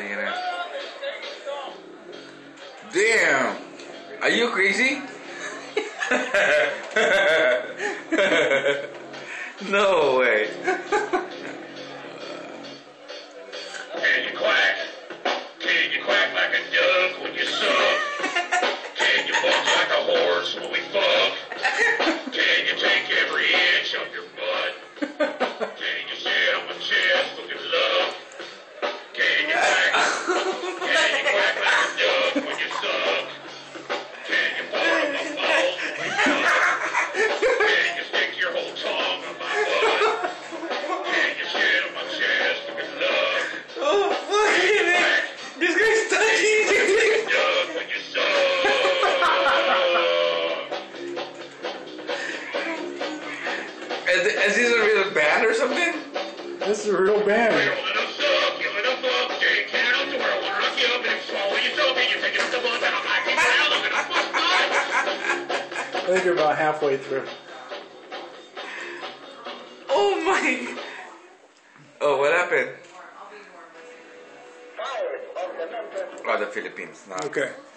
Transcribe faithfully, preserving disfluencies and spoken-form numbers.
playera. Damn! Are you crazy? No way. Can you quack? Can you quack like a duck when you suck? Can you buck like a horse when we fuck? Can you take every inch of your butt? Can you sit on my chest looking love? Can you quack? Can you quack like a duck when you suck? Can you pour up my balls when we fuck? Can you stick your whole tongue on my butt? Can you shit on my chest looking love? Oh, fucking it! This guy's touching you! Duck when you suck. Is, is this a real band or something? This is a real band. I think you're about halfway through. Oh my! Oh, what happened? Oh, the Philippines. No. Okay.